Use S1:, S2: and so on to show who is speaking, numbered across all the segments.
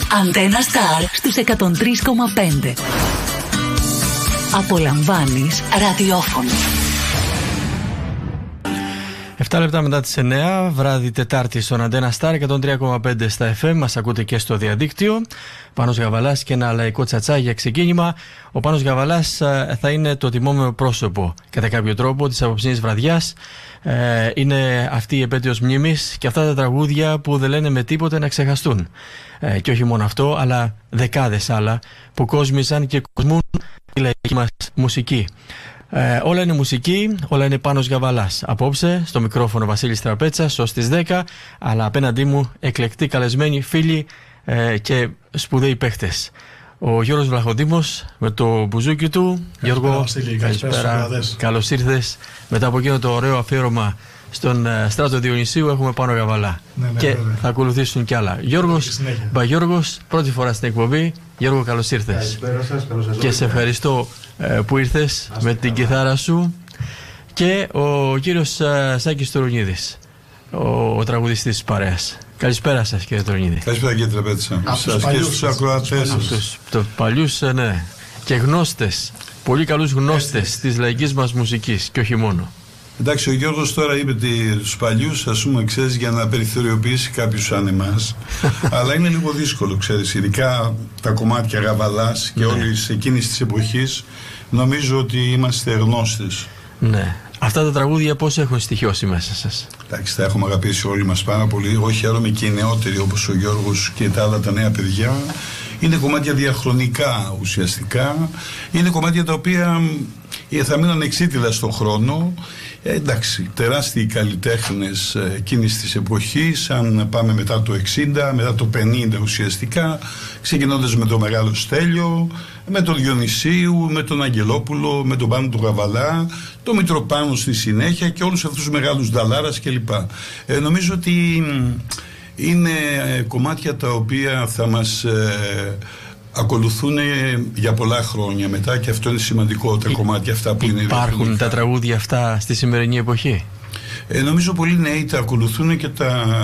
S1: Αντένα Σταρ στους 103,5. Απολαμβάνεις ραδιόφωνο.
S2: 7 λεπτά μετά τις 9, βράδυ Τετάρτη στον Αντένα Σταρ 103,5 στα FM. Μας ακούτε και στο διαδίκτυο. Πάνος Γαβαλάς και ένα λαϊκό τσατσά για ξεκίνημα. Ο Πάνος Γαβαλάς θα είναι το τιμόμενο πρόσωπο κατά κάποιο τρόπο της απόψινής βραδιάς. Είναι αυτή η επέτειος μνήμης και αυτά τα τραγούδια που δεν λένε με τίποτε να ξεχαστούν. Και όχι μόνο αυτό, αλλά δεκάδες άλλα που κόσμησαν και κοσμούν τη λαϊκή μας μουσική. Όλα είναι μουσική, όλα είναι Πάνος Γαβαλάς. Απόψε στο μικρόφωνο Βασίλης Τραπέτσας ως τις 10, αλλά απέναντί μου εκλεκτοί καλεσμένοι φίλοι και σπουδαίοι παίχτες. Ο Γιώργος Βλαχοντήμος με το μπουζούκι του. Γιώργο, καλησπέρα. Καλώς ήρθες. Μετά από εκείνο το ωραίο αφιέρωμα στον Στράτο Διονυσίου έχουμε Πάνο Γαβαλά. Ναι, και βέβαια. Θα ακολουθήσουν κι άλλα. Γιώργος Μπαγιώργος, πρώτη φορά στην εκπομπή. Γιώργο, καλώς ήρθες.
S3: Καλησπέρα σας, καλώς σας.
S2: Και σε ευχαριστώ που ήρθες με την κιθάρα σου. Και ο κύριος Σάκης Τουρουνίδης, ο τραγουδιστής της παρέας. Καλησπέρα σας, κύριε Τουρουνίδη.
S4: Καλησπέρα, κύριε Τραπέτσα.
S2: Σας και στους ακροατές σας. Τους παλιούς, ναι. Και γνώστες, πολύ καλούς γνώστες της λαϊκής μας μουσικής και όχι μόνο.
S4: Εντάξει, ο Γιώργος τώρα είπε τους παλιούς, ας πούμε, ξέρεις, για να περιθωριοποιήσει κάποιους σαν εμάς. Αλλά είναι λίγο δύσκολο, ξέρεις, ειδικά τα κομμάτια Γαβαλάς και όλης εκείνης της εποχής. Νομίζω ότι είμαστε γνώστες.
S2: Ναι. Αυτά τα τραγούδια πώς έχουν στοιχειώσει μέσα σας?
S4: Εντάξει, τα έχουμε αγαπήσει όλοι μας πάρα πολύ. Εγώ χαίρομαι και οι νεότεροι όπως ο Γιώργος και τα άλλα τα νέα παιδιά. Είναι κομμάτια διαχρονικά ουσιαστικά. Είναι κομμάτια τα οποία θα μείνουν εξίτηλα στον χρόνο. Εντάξει, τεράστιοι καλλιτέχνες εκείνης της εποχής, αν πάμε μετά το 60, μετά το 50 ουσιαστικά, ξεκινώντας με τον Μεγάλο Στέλιο, με τον Διονυσίου, με τον Αγγελόπουλο, με τον Πάνο του Γαβαλά, τον Μητροπάνο στη συνέχεια και όλους αυτούς τους μεγάλους Νταλάρας κλπ. Νομίζω ότι είναι κομμάτια τα οποία θα μας ακολουθούν για πολλά χρόνια μετά και αυτό είναι σημαντικό, τα κομμάτια αυτά που είναι.
S2: Υπάρχουν τα τραγούδια αυτά στη σημερινή εποχή?
S4: Νομίζω πολλοί νέοι τα ακολουθούν και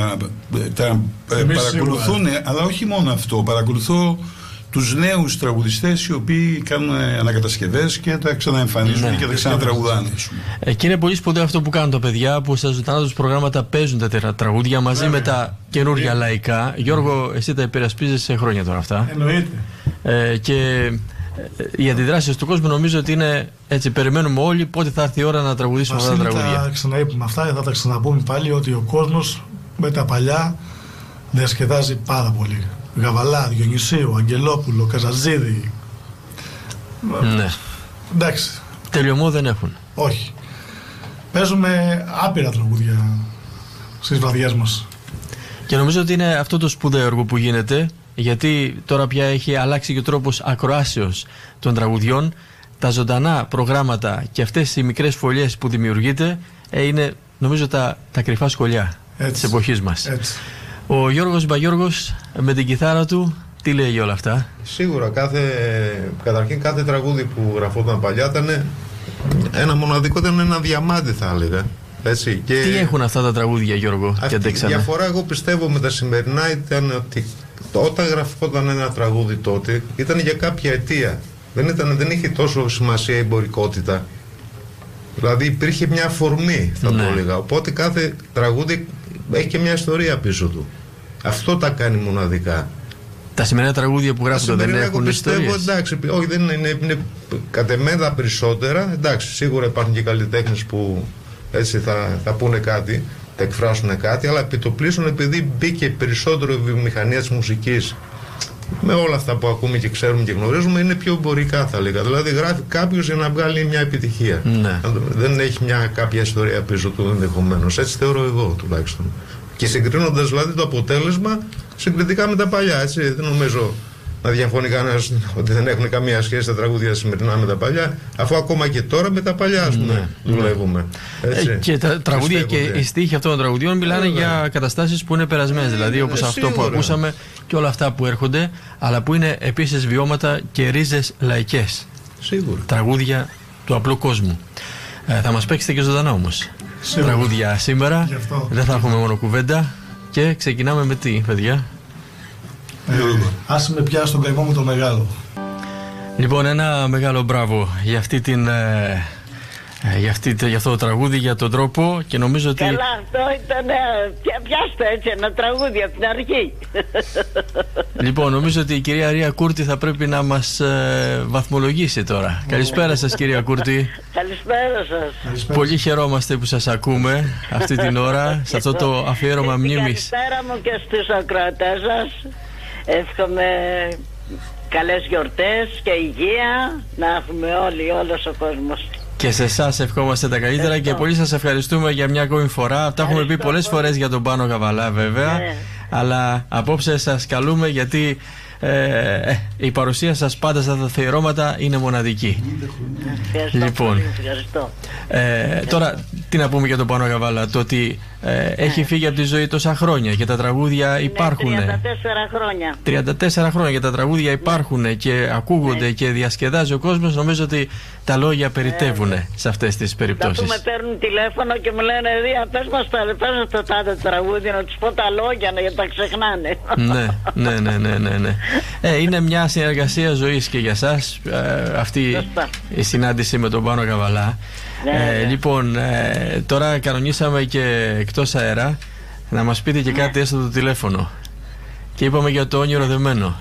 S4: τα παρακολουθούν, αλλά όχι μόνο αυτό, παρακολουθώ τους νέους τραγουδιστές οι οποίοι κάνουν ανακατασκευές και τα ξαναεμφανίζουν και τα ξανατραγουδάνε.
S2: Και είναι πολύ σπουδαίο αυτό που κάνουν τα παιδιά που στα ζωντανά τους προγράμματα παίζουν τα τραγούδια μαζί με τα καινούργια λαϊκά. Γιώργο, εσύ τα υπερασπίζεσαι χρόνια τώρα αυτά.
S3: Εννοείται.
S2: Και οι αντιδράσεις του κόσμου νομίζω ότι είναι έτσι. Περιμένουμε όλοι πότε θα έρθει η ώρα να τραγουδήσουμε αυτά τα τραγούδια.
S3: Θα ξαναείπουμε αυτά, θα τα ξαναπούμε πάλι ότι ο κόσμος με τα παλιά διασκεδάζει πάρα πολύ. Γαβαλά, Διονυσίου, Αγγελόπουλο, Καζατζίδη.
S2: Ναι.
S3: Εντάξει.
S2: Τελειωμό δεν έχουν.
S3: Όχι. Παίζουμε άπειρα τραγούδια στις βραδιές μας.
S2: Και νομίζω ότι είναι αυτό το σπουδαίο έργο που γίνεται, γιατί τώρα πια έχει αλλάξει και ο τρόπος ακροάσεως των τραγουδιών. Τα ζωντανά προγράμματα και αυτές οι μικρές φωλιές που δημιουργείται είναι νομίζω τα κρυφά σκολιά της εποχής μας.
S3: Έτσι.
S2: Ο Γιώργος Μπαγιώργος με την κιθάρα του τι λέει για όλα αυτά?
S5: Σίγουρα καταρχήν κάθε τραγούδι που γραφόταν παλιά ήταν ένα μοναδικό, ήταν ένα διαμάντι θα έλεγα. Έτσι, και
S2: τι έχουν αυτά τα τραγούδια, Γιώργο?
S5: Αυτή η διαφορά εγώ πιστεύω με τα σημερινά ήταν ότι όταν γραφόταν ένα τραγούδι τότε ήταν για κάποια αιτία. Δεν είχε τόσο σημασία η εμπορικότητα. Δηλαδή υπήρχε μια αφορμή θα το έλεγα. Οπότε κάθε τραγούδι έχει και μια ιστορία πίσω του. Αυτό τα κάνει μοναδικά.
S2: Τα σημερινά τραγούδια που γράφονται δεν έχουν ιστορίες?
S5: Εντάξει, όχι, δεν είναι κατ' εμέ τα περισσότερα. Εντάξει, σίγουρα υπάρχουν και καλλιτέχνες που έτσι θα πούνε κάτι, θα εκφράσουν κάτι, αλλά επί το πλήσον επειδή μπήκε περισσότερο η βιομηχανία της μουσικής με όλα αυτά που ακούμε και ξέρουμε και γνωρίζουμε, είναι πιο εμπορικά θα λέγα. Δηλαδή γράφει κάποιος για να βγάλει μια επιτυχία.
S2: Ναι.
S5: Δεν έχει κάποια ιστορία πίσω του ενδεχομένως. Έτσι θεωρώ εγώ τουλάχιστον. Και συγκρίνοντας δηλαδή το αποτέλεσμα συγκριτικά με τα παλιά, έτσι. Δεν νομίζω να διαφωνεί κανένας ότι δεν έχουν καμία σχέση τα τραγούδια σημερινά με τα παλιά, αφού ακόμα και τώρα με τα παλιά ας πούμε, δουλεύουμε.
S2: Και τα τραγούδια και οι στίχοι αυτών των τραγουδιών μιλάνε για καταστάσεις που είναι περασμένες, δηλαδή όπως αυτό που ακούσαμε και όλα αυτά που έρχονται, αλλά που είναι επίσης βιώματα και ρίζες λαϊκές.
S5: Σίγουρα.
S2: Τραγούδια του απλού κόσμου. Θα μας παίξετε και ζωντανά όμως. Τραγούδια σήμερα. Δεν θα έχουμε μόνο κουβέντα. Και ξεκινάμε με τι, παιδιά?
S3: άσε με πια στον καημό μου το μεγάλο.
S2: Λοιπόν, ένα μεγάλο μπράβο για αυτή την... για αυτό το τραγούδι, για τον τρόπο, και νομίζω ότι...
S6: Καλά, αυτό ήταν, πιάστε έτσι ένα τραγούδι από την αρχή.
S2: Λοιπόν, νομίζω ότι η κυρία Ρία Κούρτη θα πρέπει να μας βαθμολογήσει τώρα. Καλησπέρα σας, κυρία Κούρτη.
S6: Καλησπέρα σας.
S2: Πολύ χαιρόμαστε που σας ακούμε αυτή την ώρα, σε αυτό το αφιέρωμα μνήμης.
S6: Καλησπέρα μου και στους ακροατές σας. Εύχομαι καλές γιορτές και υγεία να έχουμε όλοι, όλος ο κόσμος.
S2: Και σε εσάς ευχόμαστε τα καλύτερα και πολύ σας ευχαριστούμε για μια ακόμη φορά. Αυτά έχουμε πει πολλές φορές για τον Πάνο Γαβαλά, βέβαια. Αλλά απόψε σας καλούμε, γιατί η παρουσία σας πάντα στα αφιερώματα είναι μοναδική. Λοιπόν, τώρα τι να πούμε για τον Πάνο Γαβαλά? Το ότι έχει φύγει από τη ζωή τόσα χρόνια και τα τραγούδια υπάρχουν.
S6: 34 χρόνια.
S2: 34 χρόνια και τα τραγούδια υπάρχουν και ακούγονται και διασκεδάζει ο κόσμος. Νομίζω ότι τα λόγια περιτεύουν σε αυτές τις περιπτώσεις.
S6: Θα με παίρνουν τηλέφωνο και μου λένε Ρία, πες μας το τάδε τραγούδι, να τους πω τα λόγια γιατί τα ξεχνάνε.
S2: Ναι. Είναι μια συνεργασία ζωής και για σας αυτή η συνάντηση με τον Πάνο Γαβαλά. Λοιπόν, τώρα κανονίσαμε και εκτός αέρα να μας πείτε και κάτι έστω το τηλέφωνο. Και είπαμε για το όνειρο δεμένο.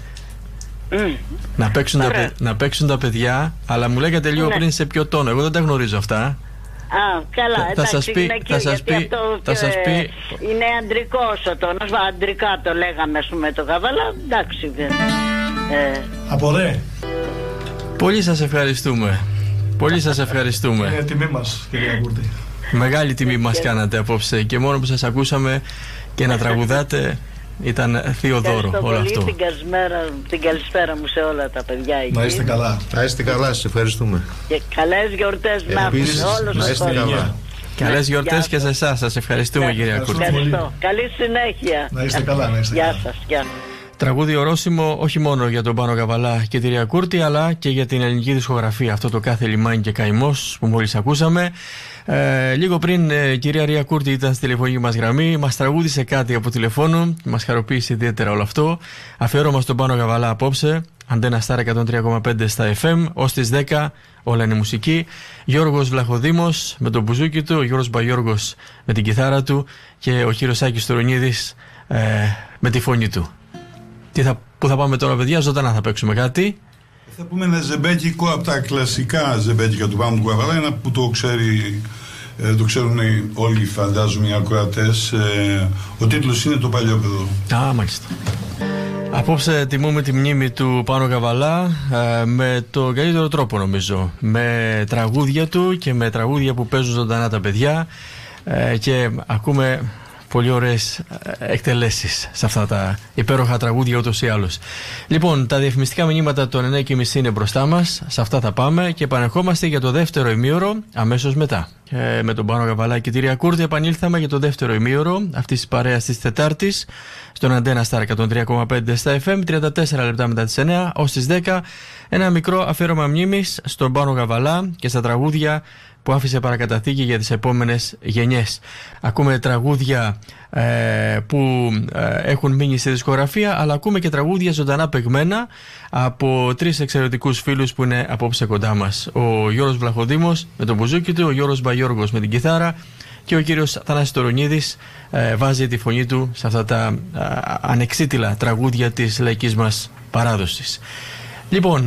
S2: Να παίξουν τα παιδιά, αλλά μου λέγατε λίγο πριν σε ποιο τόνο. Εγώ δεν τα γνωρίζω αυτά.
S6: Καλά,
S2: θα σας πει.
S6: Είναι αντρικός ο τόνος, αντρικά το λέγαμε με το Γαβαλά, εντάξει.
S3: Απορρέ.
S2: Πολύ σας ευχαριστούμε. Πολύ σας ευχαριστούμε.
S3: Είναι τιμή μας, κυρία Κούρτη.
S2: Μεγάλη τιμή μας κάνατε απόψε, και μόνο που σας ακούσαμε και να τραγουδάτε ήταν θείο δώρο όλο αυτό.
S6: Την καλησπέρα μου σε όλα τα παιδιά εκεί.
S3: Να είστε καλά.
S5: Να είστε καλά, σας ευχαριστούμε.
S6: Και καλές γιορτές να έχουμε όλους τους κόσμους.
S2: Καλές γιορτές και σε εσάς. Σας ευχαριστούμε, κυρία Κούρτη.
S6: Καλή συνέχεια.
S3: Να είστε καλά, να είστε καλά.
S6: Γεια σας. Γεια.
S2: Τραγούδι ορόσημο όχι μόνο για τον Πάνο Γαβαλά και τη Ρία Κούρτη, αλλά και για την ελληνική δισκογραφία. Αυτό το κάθε λιμάνι και καημός που μόλις ακούσαμε. Λίγο πριν κυρία Ρία Κούρτη ήταν στη τηλεφωνική μας γραμμή, μας τραγούδισε κάτι από τηλεφώνου, μας χαροποίησε ιδιαίτερα όλο αυτό. Αφιέρωμα στον Πάνο Γαβαλά απόψε. Αντένα Στάρ 103,5 στα FM, ως τις 10 όλα είναι μουσική. Γιώργος Βλαχοδήμος με το μπουζούκι του, ο Γιώργος Μπαγιώργος με την κιθάρα του και ο κύριος Άκης Τουρονίδης με τη φωνή του. Πού θα πάμε τώρα, παιδιά? Ζωντανά θα παίξουμε κάτι.
S4: Θα πούμε ένα ζεμπέκικο από τα κλασικά ζεμπέκικα του Πάνου Γαβαλά, ένα που το ξέρουν όλοι, φαντάζομαι, οι ακροατές. Ο τίτλος είναι «Το Παλιόπαιδο».
S2: Μάλιστα. Απόψε τιμούμε τη μνήμη του Πάνο Γαβαλά με τον καλύτερο τρόπο, νομίζω. Με τραγούδια του και με τραγούδια που παίζουν ζωντανά τα παιδιά και ακούμε πολύ ωραίες εκτελέσεις σε αυτά τα υπέροχα τραγούδια ούτως ή άλλως. Λοιπόν, τα διαφημιστικά μηνύματα των 9.30 είναι μπροστά μας. Σε αυτά θα πάμε και επανερχόμαστε για το δεύτερο ημίωρο αμέσως μετά. Με τον Πάνο Γαβαλά και τη Ρία Κούρτη επανήλθαμε για το δεύτερο ημίωρο αυτής της παρέας της Τετάρτης στον Αντένα Στάρ 103,5 στα FM, 34 λεπτά μετά τις 9 ως τις 10. Ένα μικρό αφιέρωμα μνήμης στον Πάνο Γαβαλά και στα τραγούδια που άφησε παρακαταθήκη για τις επόμενες γενιές. Ακούμε τραγούδια που έχουν μείνει στη δισκογραφία, αλλά ακούμε και τραγούδια ζωντανά παιγμένα από τρεις εξαιρετικούς φίλους που είναι απόψε κοντά μας. Ο Γιώργος Βλαχοδήμος με τον μπουζούκι του, ο Γιώργος Μπαγιώργος με την κιθάρα και ο κύριος Θανάσης Τουρονίδης βάζει τη φωνή του σε αυτά τα ανεξίτηλα τραγούδια της λαϊκής μας παράδοσης. Λοιπόν,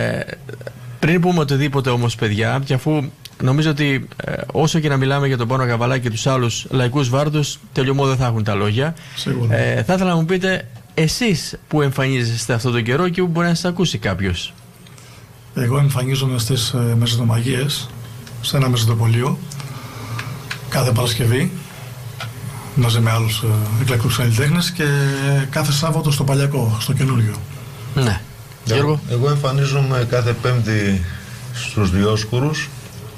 S2: πριν πούμε οτιδήποτε όμως, παιδιά, και αφού νομίζω ότι όσο και να μιλάμε για τον Πάνο Γαβαλά και τους άλλους λαϊκούς βάρδους, τελειωμό δεν θα έχουν τα λόγια. Θα ήθελα να μου πείτε εσείς που εμφανίζεστε αυτόν τον καιρό και που μπορεί να σας ακούσει κάποιος.
S3: Εγώ εμφανίζομαι στις Μεσοδομαγίες, σε ένα μεσοδοπολείο, κάθε Παρασκευή, μαζί με άλλους εκλεκτούς καλλιτέχνες, και κάθε Σάββατο στο Παλιακό, στο καινούριο.
S2: Ναι. Γιώργο.
S5: Εγώ εμφανίζομαι κάθε Πέμπτη στους Διόσκουρους.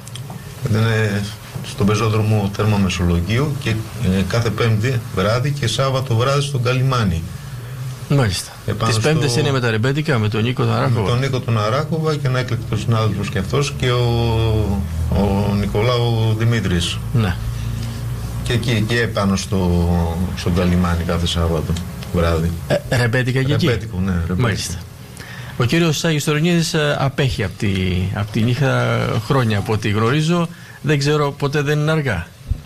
S5: Είναι στον πεζόδρομο Τέρμα Μεσολογγίου, και κάθε Πέμπτη βράδυ και Σάββατο βράδυ στον Καλιμάνι.
S2: Μάλιστα. Τις Πέμπτες είναι με τα ρεμπέτικα, με τον Νίκο τον Αράκοβα.
S5: Με τον Νίκο τον Αράκοβα και ένα έκλεκτο συνάδελφος και αυτός, και ο Νικολάου Δημήτρης.
S2: Ναι.
S5: Και εκεί επάνω στον Καλιμάνι κάθε Σάββατο. βράδυ.
S2: Ρεμπέτικα και εκεί.
S5: Ρεμπέτικο, ναι, ρεμπέτικο.
S2: Μάλιστα. Ο κύριος Σάγης Τωρονίδης απέχει από τη νύχτα χρόνια από ό,τι γνωρίζω. Δεν ξέρω, ποτέ δεν είναι αργά.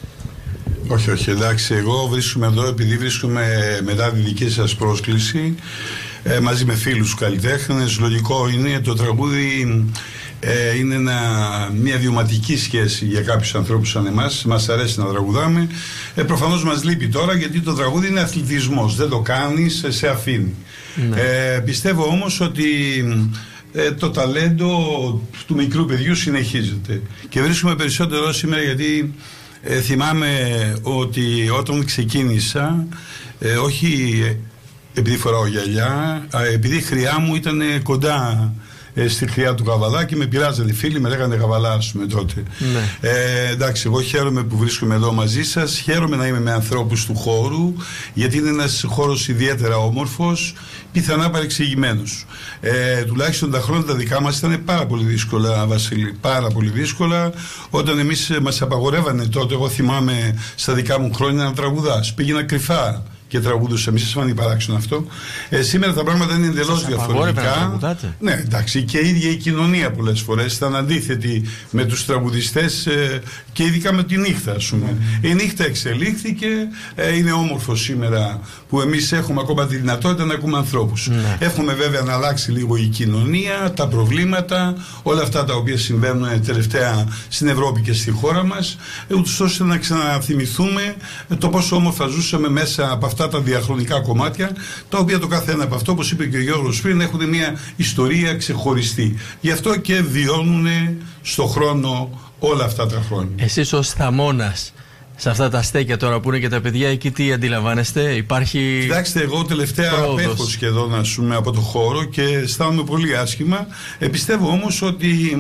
S4: Όχι, εντάξει, εγώ βρίσκομαι εδώ επειδή βρίσκομαι μετά τη δική σας πρόσκληση μαζί με φίλους καλλιτέχνες. Λογικό είναι, το τραγούδι είναι μια βιωματική σχέση για κάποιους ανθρώπους σαν εμάς. Μας αρέσει να τραγουδάμε. Προφανώς μας λείπει τώρα, γιατί το τραγούδι είναι αθλητισμός. Δεν το κάνεις, σε αφήνει. Ναι. Πιστεύω όμως ότι το ταλέντο του μικρού παιδιού συνεχίζεται. Και βρίσκομαι περισσότερο σήμερα γιατί θυμάμαι ότι όταν ξεκίνησα, όχι επειδή φοράω γυαλιά, επειδή η χρειά μου ήταν κοντά στη χρειά του Καβαλά και με πειράζανε οι φίλοι, με λέγανε Καβαλά, ας πούμε τότε. Ναι. Εντάξει, εγώ χαίρομαι που βρίσκομαι εδώ μαζί σας, χαίρομαι να είμαι με ανθρώπους του χώρου, γιατί είναι ένας χώρος ιδιαίτερα όμορφος, πιθανά παρεξηγημένος. Τουλάχιστον τα χρόνια τα δικά μας ήταν πάρα πολύ δύσκολα, Βασίλη, πάρα πολύ δύσκολα. Όταν εμείς μας απαγορεύανε τότε, εγώ θυμάμαι στα δικά μου χρόνια να τραγουδάς, πήγαινα κρυφά και τραγουδούσα. Μη σας φανεί παράξενο αυτό. Σήμερα τα πράγματα είναι εντελώς διαφορετικά. Ναι, εντάξει, και η ίδια η κοινωνία πολλές φορές ήταν αντίθετη με τους τραγουδιστές και ειδικά με τη νύχτα, ας πούμε. Η νύχτα εξελίχθηκε, είναι όμορφο σήμερα που εμείς έχουμε ακόμα τη δυνατότητα να ακούμε ανθρώπους. Έχουμε βέβαια να αλλάξει λίγο η κοινωνία, τα προβλήματα, όλα αυτά τα οποία συμβαίνουν τελευταία στην Ευρώπη και στη χώρα μας, ούτως ώστε να ξαναθυμηθούμε το πόσο όμορφα ζούσαμε μέσα από αυτά τα διαχρονικά κομμάτια, τα οποία το καθένα από αυτό, όπως είπε και ο Γιώργος πριν, έχουν μια ιστορία ξεχωριστή. Γι' αυτό και βιώνουν στο χρόνο όλα αυτά τα χρόνια. Εσείς
S2: ως θαμώνας σε αυτά τα στέκια τώρα που είναι και τα παιδιά, εκεί τι αντιλαμβάνεστε, υπάρχει?
S4: Κοιτάξτε, εγώ τελευταία απέχω σχεδόν, ας πούμε, από το χώρο και αισθάνομαι πολύ άσχημα. Πιστεύω όμως ότι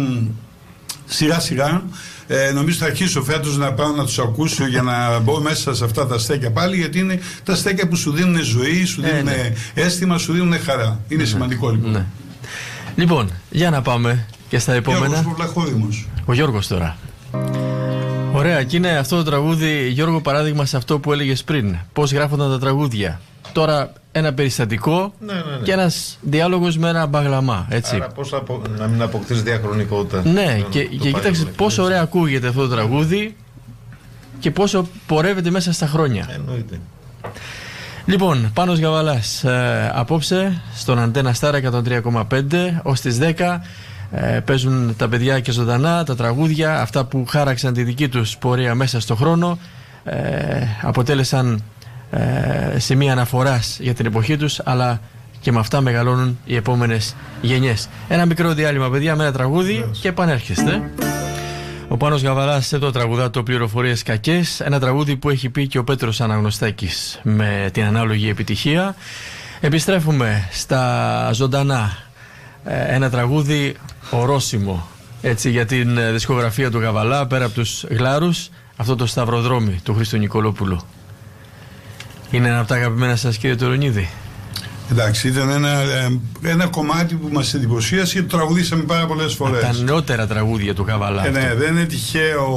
S4: σιγά σιγά νομίζω θα αρχίσω φέτος να πάω να τους ακούσω για να μπω μέσα σε αυτά τα στέκια πάλι, γιατί είναι τα στέκια που σου δίνουν ζωή, σου δίνουν αίσθημα, σου δίνουν χαρά. Είναι σημαντικό λοιπόν.
S2: Ναι. Λοιπόν, για να πάμε και στα επόμενα.
S4: Ο
S2: Γιώργος τώρα. Ωραία, και είναι αυτό το τραγούδι, Γιώργο, παράδειγμα σε αυτό που έλεγες πριν. Πώς γράφονταν τα τραγούδια. Τώρα ένα περιστατικό και ένας διάλογος με ένα μπαγλαμά, έτσι.
S5: Άρα πώς να μην αποκτήσει διαχρονικότητα.
S2: Ναι, και κοίταξε πόσο ωραία ακούγεται αυτό το τραγούδι και πόσο πορεύεται μέσα στα χρόνια.
S5: Εννοείται.
S2: Λοιπόν, Πάνος Γαβαλάς, απόψε στον Αντένα Στάρα 103,5 ως τις 10. Παίζουν τα παιδιά και ζωντανά τα τραγούδια, αυτά που χάραξαν τη δική τους πορεία μέσα στο χρόνο, αποτέλεσαν σημεία αναφοράς για την εποχή τους, αλλά και με αυτά μεγαλώνουν οι επόμενες γενιές. Ένα μικρό διάλειμμα, παιδιά, με ένα τραγούδι και επανέρχεστε. Ο Πάνος Γαβαλάς εδώ τραγουδά το «Πληροφορίες κακές», ένα τραγούδι που έχει πει και ο Πέτρος Αναγνωστάκης με την ανάλογη επιτυχία. Επιστρέφουμε στα ζωντανά. Ένα τραγούδι ορόσημο, έτσι, για την δισκογραφία του Γαβαλά, πέρα από τους Γλάρους, αυτό το Σταυροδρόμι του Χρήστου Νικολόπουλου. Είναι ένα από τα αγαπημένα σας, κύριε Τωρονίδη?
S4: Εντάξει, ήταν ένα κομμάτι που μας εντυπωσίασε και το τραγουδήσαμε πάρα πολλές φορές.
S2: Τα νεότερα τραγούδια του Γαβαλά.
S4: Ναι, δεν είναι τυχαίο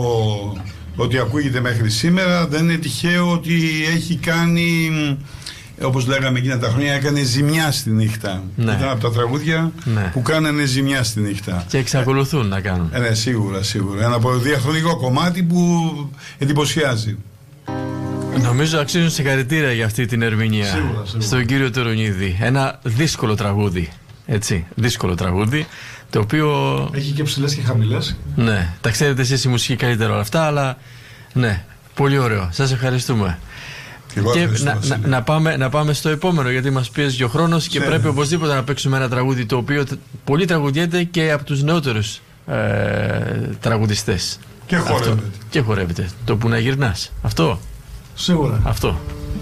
S4: ότι ακούγεται μέχρι σήμερα, δεν είναι τυχαίο ότι έχει κάνει, όπως λέγαμε εκείνα τα χρόνια, έκανε ζημιά στη νύχτα.
S2: Ναι.
S4: Ήταν από τα τραγούδια που κάνανε ζημιά στη νύχτα.
S2: Και εξακολουθούν να κάνουν.
S4: Ναι, σίγουρα. Ένα διαχρονικό κομμάτι που εντυπωσιάζει.
S2: Νομίζω αξίζουν συγχαρητήρια για αυτή την ερμηνεία.
S4: Σίγουρα.
S2: Στον κύριο Τωρονίδη. Ένα δύσκολο τραγούδι. Έτσι, δύσκολο τραγούδι, το οποίο
S3: έχει και ψηλές και χαμηλές.
S2: Ναι, τα ξέρετε εσείς η μουσική καλύτερα όλα αυτά, αλλά ναι, πολύ ωραίο. Σας ευχαριστούμε. Και να πάμε στο επόμενο, γιατί μας πιέζει ο χρόνος και πρέπει οπωσδήποτε να παίξουμε ένα τραγούδι το οποίο πολύ τραγουδιέται και από τους νεότερους τραγουδιστές.
S4: Και
S2: χορεύεται. Το που να γυρνάς. Αυτό.
S3: Σίγουρα.
S2: Αυτό.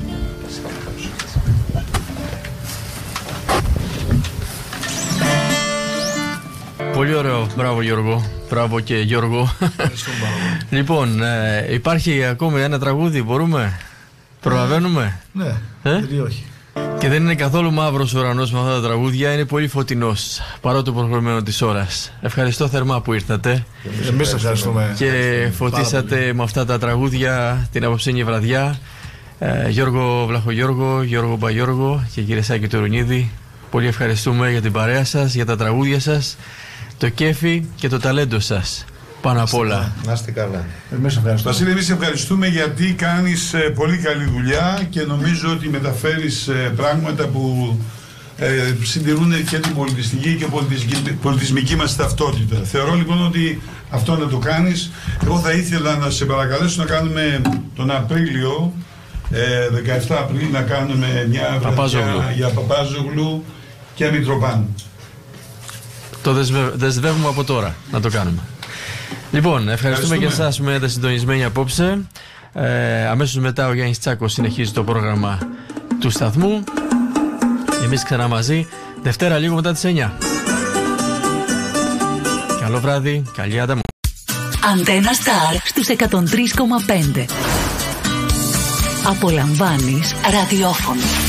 S2: Πολύ ωραίο. Μπράβο Γιώργο. Μπράβο και Γιώργο. Λοιπόν, υπάρχει ακόμη ένα τραγούδι, μπορούμε? Προλαβαίνουμε?
S3: Ναι, γιατί όχι.
S2: Και δεν είναι καθόλου μαύρος ο ουρανός με αυτά τα τραγούδια, είναι πολύ φωτεινός παρά το προχωρημένο της ώρας. Ευχαριστώ θερμά που ήρθατε.
S3: Εμείς ευχαριστούμε.
S2: Και φωτίσατε με αυτά τα τραγούδια την απόψινή βραδιά. Γιώργο Βλαχογιώργο, Γιώργο Μπαγιώργο και κύριε Σάκη Τουρουνίδη, πολύ ευχαριστούμε για την παρέα σας, για τα τραγούδια σας, το κέφι και το ταλέντο σας. Πάνω απ' όλα.
S5: Να είστε καλά.
S4: Βασίλη, εμείς ευχαριστούμε γιατί κάνεις πολύ καλή δουλειά και νομίζω ότι μεταφέρεις πράγματα που συντηρούν και την πολιτιστική και πολιτισμική μας ταυτότητα. Θεωρώ λοιπόν ότι αυτό να το κάνεις. Εγώ θα ήθελα να σε παρακαλέσω να κάνουμε τον Απρίλιο, 17 Απρίλη, να κάνουμε μια βραδιά για Παπάζογλου και Μητροπάνου.
S2: Το δεσμεύουμε από τώρα να το κάνουμε. Λοιπόν, ευχαριστούμε και εσάς που μένετε συντονισμένοι απόψε. Αμέσως μετά ο Γιάννης Τσάκος συνεχίζει το πρόγραμμα του σταθμού. Εμείς ξανά μαζί, Δευτέρα λίγο μετά τις 9. Καλό βράδυ, καλή άνταμο.
S1: Αντένα Σταρ στους 103,5. Απολαμβάνεις ραδιόφωνο.